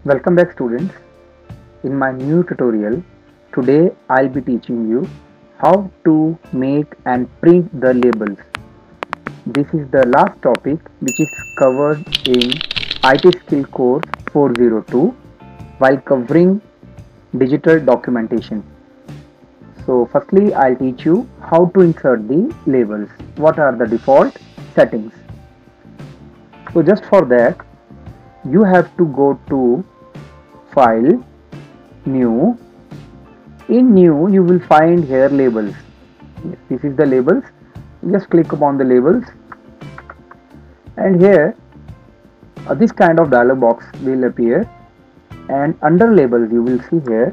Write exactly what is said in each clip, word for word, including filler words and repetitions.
Welcome back students. In my new tutorial, today I'll be teaching you how to make and print the labels. This is the last topic which is covered in I T Skill Course four oh two while covering digital documentation. So firstly I'll teach you how to insert the labels. What are the default settings? So just for that you have to go to File, New. In New you will find here labels. Yes, this is the labels. Just click upon the labels and here uh, this kind of dialog box will appear, and under labels you will see here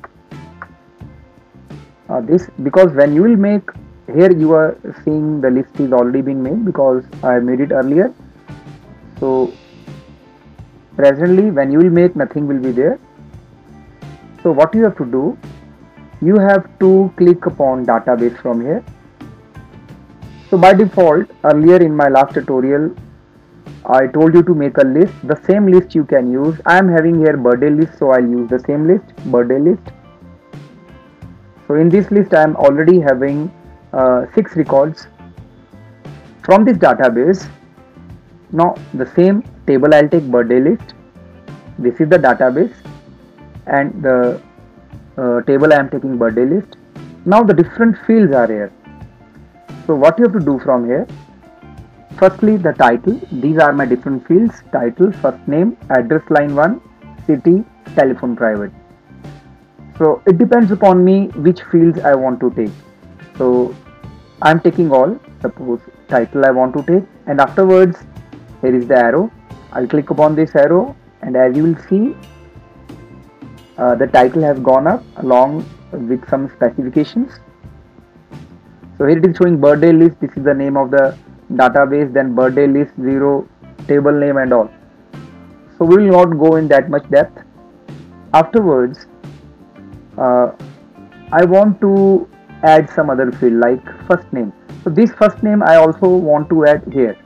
uh, this, because when you will make here you are seeing the list is already been made because I made it earlier. So presently when you will make, nothing will be there. So what you have to do, you have to click upon database from here. So by default, earlier in my last tutorial I told you to make a list. The same list you can use. I am having here birthday list, so I'll use the same list, birthday list. So in this list I am already having uh, six records from this database. Now the same table I'll take birthday list. This is the database and the uh, table I am taking birthday list. Now the different fields are here. So what you have to do from here, firstly the title. These are my different fields: title, first name, address line one, city, telephone private. So it depends upon me which fields I want to take. So I am taking all. Suppose title I want to take, and afterwards here is the arrow. I'll click upon this arrow, and as you will see uh, the title has gone up along with some specifications. So here it is showing birthday list. This is the name of the database, then birthday list zero, table name and all. So we will not go in that much depth. Afterwards uh, I want to add some other field like first name. So this first name I also want to add here.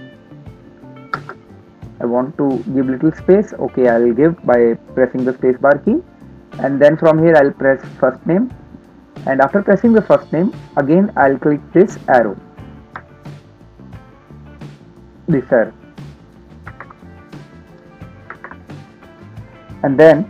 I want to give little space. Okay, I will give by pressing the space bar key, and then from here I'll press first name, and after pressing the first name again I'll click this arrow, this arrow, and then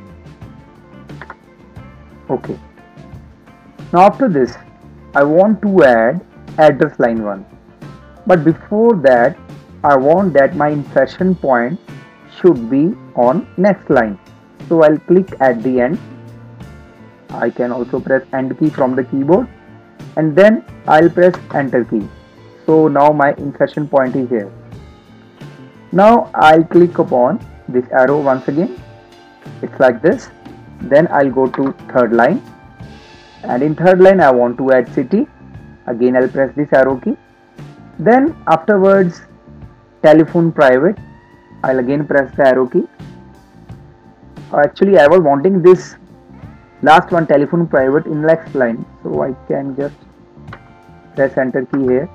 okay. Now after this I want to add address line one, but before that I want that my insertion point should be on next line. So I'll click at the end. I can also press end key from the keyboard, and then I'll press enter key. So now my insertion point is here. Now I'll click upon this arrow once again. It's like this. Then I'll go to third line, and in third line I want to add city. Again I'll press this arrow key. Then afterwards telephone private, I'll again press the arrow key. Actually I was wanting this last one, telephone private, in next line, so I can just press enter key here.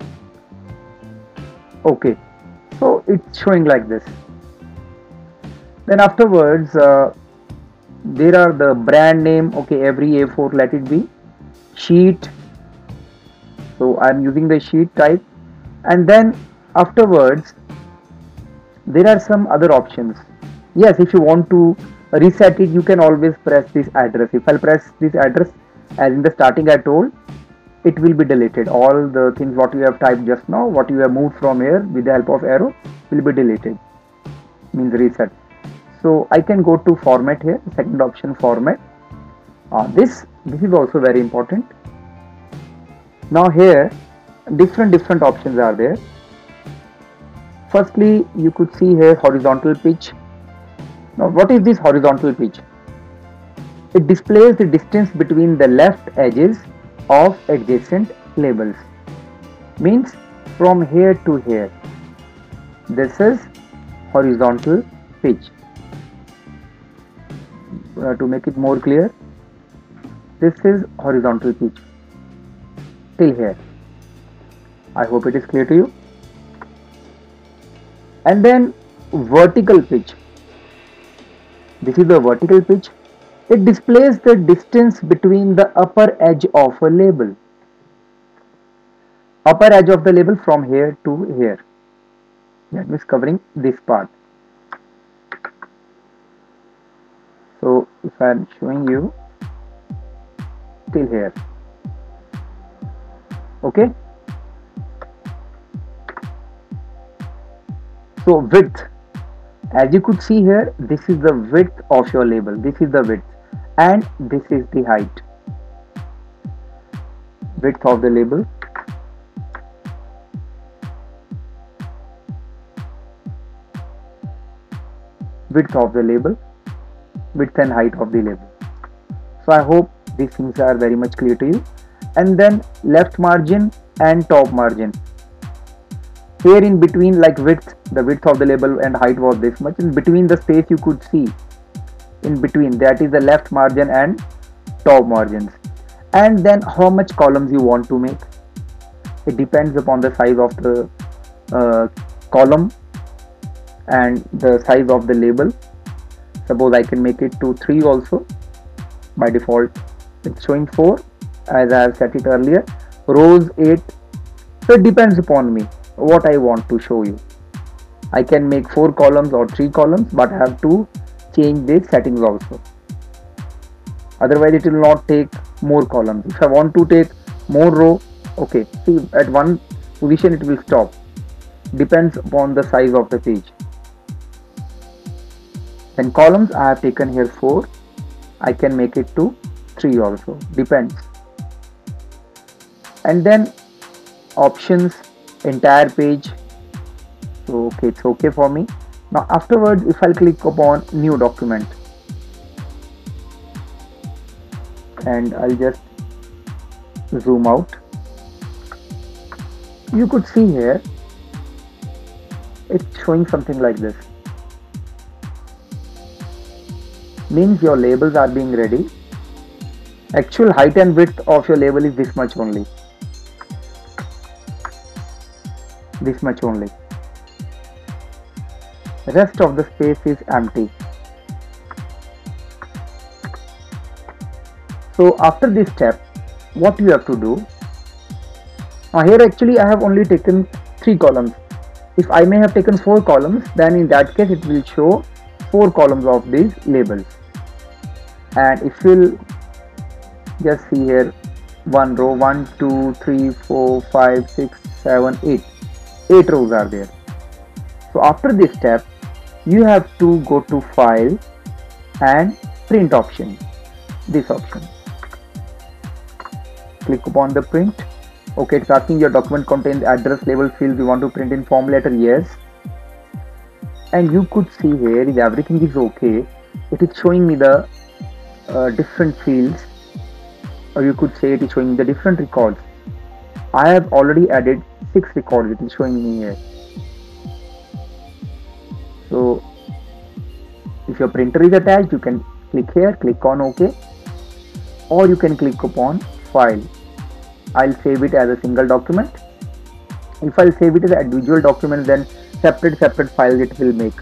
Okay, so it's showing like this. Then afterwards uh, there are the brand name. Okay, every A four let it be. Sheet, so I'm using the sheet type, and then afterwards there are some other options. Yes, if you want to reset it you can always press this address. If I'll press this address, as in the starting I told, it will be deleted. All the things what you have typed just now, what you have moved from here with the help of arrow, will be deleted, means reset. So I can go to format here, second option, format. Uh, this this is also very important. Now here different different options are there. Firstly you could see here horizontal pitch. Now what is this horizontal pitch? It displays the distance between the left edges of adjacent labels, means from here to here. This is horizontal pitch. Uh, to make it more clear, this is horizontal pitch till here. I hope it is clear to you. And then vertical pitch. This is the vertical pitch. It displays the distance between the upper edge of a label. Upper edge of the label from here to here. That means covering this part. So if I am showing you till here. Okay. So width. As you could see here, this is the width of your label. This is the width. And this is the height. Width of the label. Width of the label. Width and height of the label. So I hope these things are very much clear to you. And then left margin and top margin. Here in between, like width, the width of the label and height was this much. In between the space you could see. In between, that is the left margin and top margins. And then how much columns you want to make. It depends upon the size of the uh, column and the size of the label. Suppose I can make it to three also. By default it's showing four, as I have set it earlier. Rows eight. So it depends upon me what I want to show you. I can make four columns or three columns, but I have to change these settings also. Otherwise it will not take more columns. If I want to take more row, okay, see at one position it will stop. Depends upon the size of the page. Then columns, I have taken here four. I can make it to three also. Depends. And then options, entire page. So okay, it's okay for me. Now afterwards, if I'll click upon new document and I'll just zoom out, you could see here it's showing something like this. Means your labels are being ready. Actual height and width of your label is this much only. This much only. Rest of the space is empty. So after this step, what you have to do? Now here actually I have only taken three columns. If I may have taken four columns, then in that case it will show four columns of these labels. And if you'll just see here, one row, one, two, three, four, five, six, seven, eight. Eight rows are there. So after this step, you have to go to File and Print option. This option. Click upon the print. Okay, it's asking your document contains address, label, fields. You want to print in form letter? Yes. And you could see here is everything is okay. It is showing me the uh, different fields, or you could say it is showing the different records. I have already added six records. It is showing me here. So if your printer is attached, you can click here, click on OK, or you can click upon File. I'll save it as a single document. If I'll save it as an individual document, then separate separate files it will make.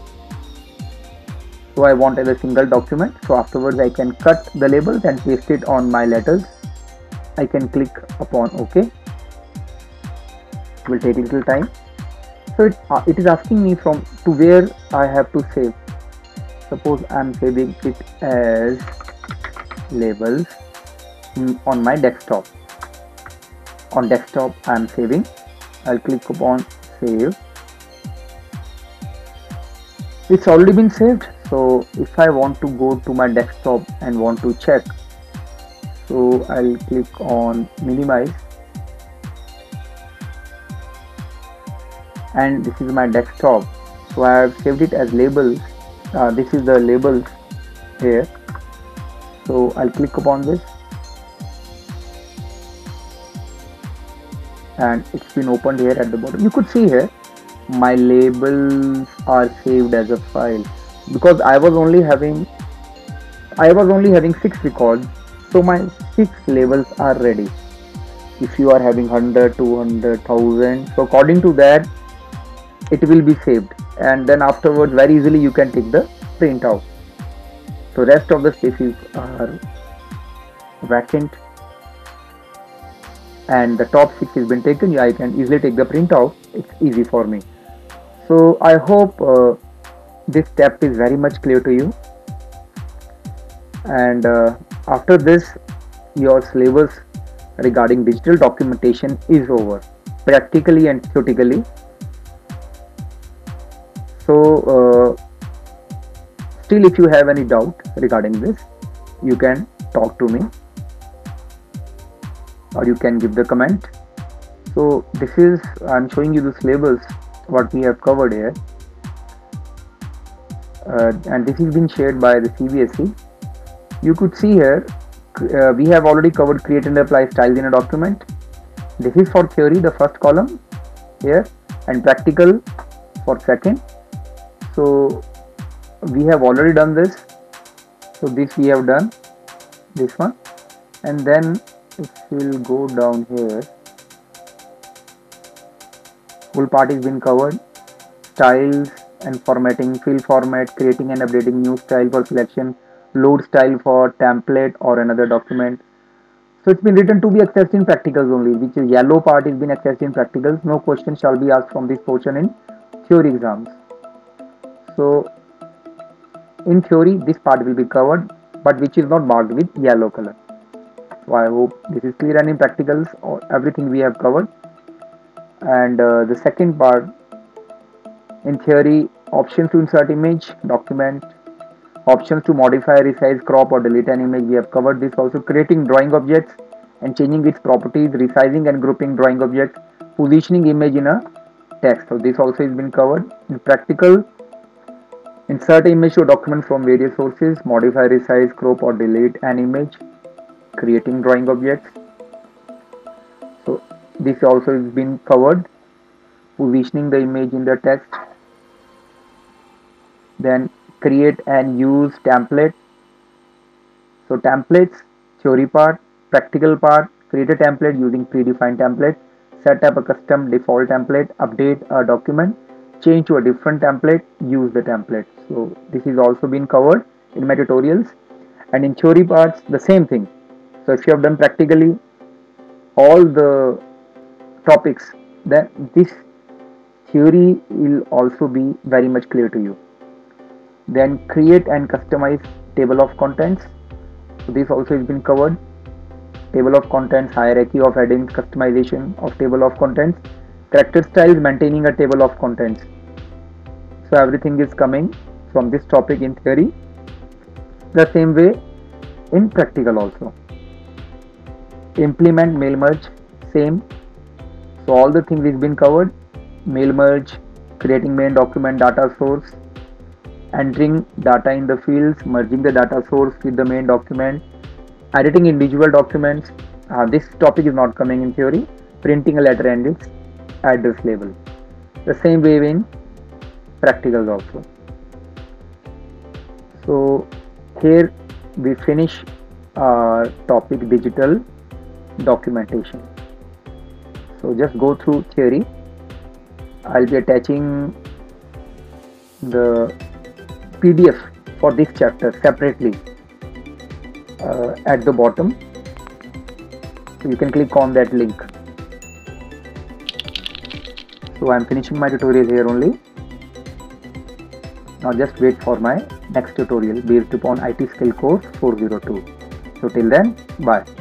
So I want as a single document. So afterwards I can cut the labels and paste it on my letters. I can click upon OK. It will take a little time. So it, uh, it is asking me from to where I have to save. Suppose I am saving it as labels in, on my desktop. On desktop I am saving. I'll click upon save. It's already been saved. So if I want to go to my desktop and want to check, so I'll click on minimize, and this is my desktop. So I have saved it as labels. Uh, this is the labels here. So I'll click upon this, and it's been opened here at the bottom. You could see here my labels are saved as a file, because I was only having I was only having six records, so my six labels are ready. If you are having one hundred, two hundred, one thousand, so according to that it will be saved, and then afterwards very easily you can take the print out. So rest of the spaces are vacant, and the top six has been taken. Yeah, I can easily take the print out. It's easy for me. So I hope uh, this step is very much clear to you. And uh, after this, your syllabus regarding digital documentation is over, practically and theoretically. So uh, still, if you have any doubt regarding this, you can talk to me, or you can give the comment. So this is, I'm showing you the syllabus what we have covered here, uh, and this is being shared by the C B S E. You could see here, uh, we have already covered create and apply styles in a document. This is for theory, the first column here, and practical for second. So we have already done this. So this we have done, this one, and then if we'll go down here, full part is been covered. Styles and formatting, fill format, creating and updating new style for selection, load style for template or another document. So it's been written to be accessed in practicals only, which is yellow part is been accessed in practicals. No question shall be asked from this portion in theory exams. So in theory, this part will be covered, but which is not marked with yellow color. So I hope this is clear, and in practicals, everything we have covered. And uh, the second part, in theory, options to insert image, document, options to modify, resize, crop or delete an image, we have covered this also. Creating drawing objects and changing its properties, resizing and grouping drawing objects, positioning image in a text. So this also has been covered. In practical, insert image to document from various sources, modify, resize, crop or delete an image, creating drawing objects. So this also has been covered. Positioning the image in the text. Then create and use template. So templates, theory part, practical part, create a template using predefined template, set up a custom default template, update a document, change to a different template, use the template. So this is also been covered in my tutorials. And in theory parts, the same thing. So if you have done practically all the topics, then this theory will also be very much clear to you. Then create and customize table of contents. So this also has been covered. Table of contents, hierarchy of headings, customization of table of contents, character styles, maintaining a table of contents. So everything is coming from this topic in theory. The same way in practical also. Implement mail merge, same. So all the things has been covered. Mail merge, creating main document data source, entering data in the fields, merging the data source with the main document, editing individual documents. Uh, this topic is not coming in theory. Printing a letter and its address label. The same way in practicals also. So here we finish our topic digital documentation. So just go through theory. I'll be attaching the P D F for this chapter separately uh, at the bottom. So you can click on that link. So I'm finishing my tutorial here only. Now just wait for my next tutorial based upon I T skill course four oh two. So till then, bye.